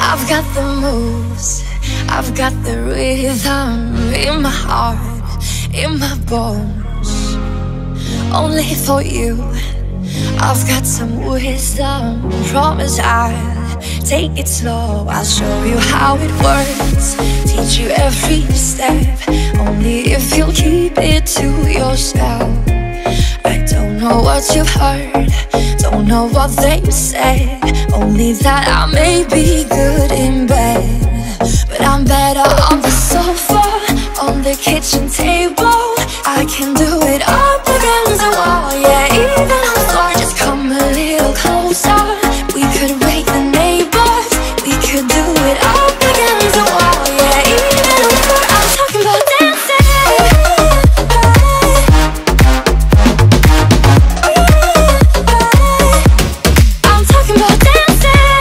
I've got the moves, I've got the rhythm in my heart, in my bones. Only for you, I've got some wisdom. Promise I'll take it slow. I'll show you how it works, teach you every step. Only if you'll keep it to yourself. I don't know what you've heard, don't know what they said. Only that I may be good in bed, but I'm better on the sofa, on the kitchen table. I can do it up against the wall, yeah, even on the floor. Just come a little closer. We could wake the neighbors. We could do it up against the wall, yeah, even on the floor. I'm talking about dancing. I'm talking about dancing.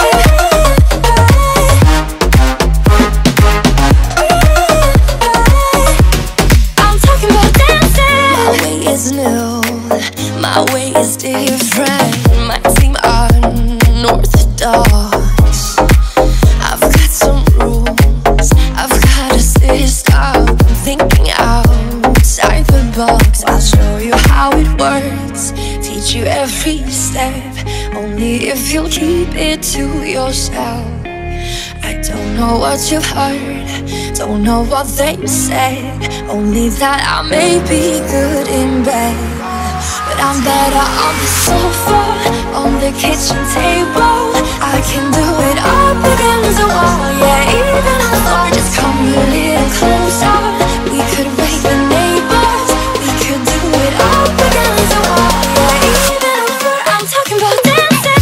I'm talking about dancing. My way is new, my way is different. Might seem unorthodox. I've got some rules, I've got a system. I'm thinking outside the box. I'll show you how it works, teach you every step. Only if you'll keep it to yourself. I don't know what you've heard, don't know what they said. Only that I may be good in bed, but I'm better on the sofa, on the kitchen table. I can do it up against the wall, yeah, even on the floor. Just come a little closer. We could wake the neighbors. We could do it up against the wall, yeah, even on the floor. I'm talking about dancing.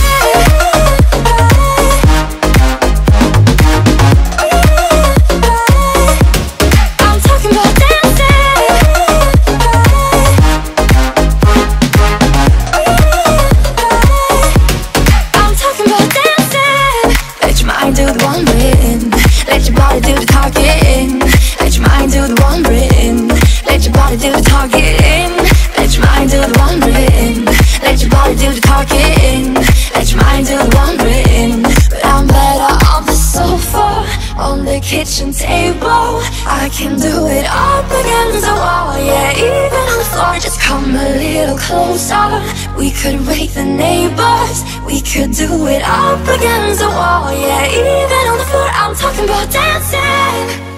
I'm talking about dancing. I'm talking about dancing. Let your mind do the wandering, let your body do the talking. Let your mind do the wandering, let your body do the talking. Let your mind do the wandering, let your body do the talking. Let your mind do the wandering, but I'm better on the sofa, on the kitchen table. I can do it up against the wall, yeah, even on the floor. Just come a little closer. We could wake the neighbors. We could do it up against the wall, yeah, even on the floor. I'm talking about dancing.